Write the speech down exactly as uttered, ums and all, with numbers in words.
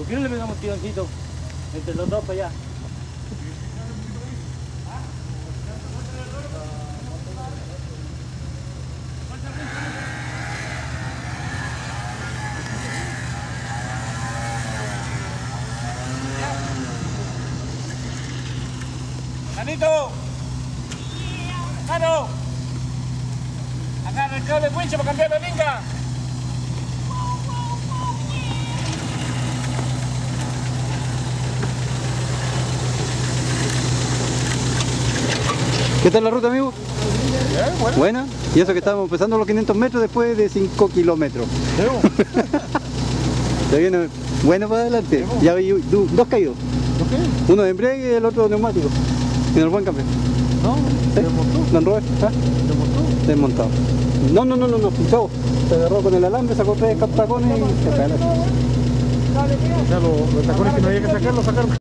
¿Por qué no le pegamos tironcito entre los dos para allá? ¡Manito! ¡Mano! Agarra el cable de wincha para cambiar la linga. ¿Qué tal la ruta, amigo? Bien, bueno. Buena. Y eso que estábamos empezando los quinientos metros después de cinco kilómetros. Ya viene bueno para adelante. Ya vi du- dos caídos. ¿Qué? Uno de embrague y el otro de neumático. En el buen cambio. No, ¿Sí? desmontó. Don Robert, ¿ah? Desmontó. Desmontado. No, no, no, no, no, pinchado. Se agarró con el alambre, sacó tres tacones y se cayó. O sea, los, los tacones que no había que sacar, los sacaron.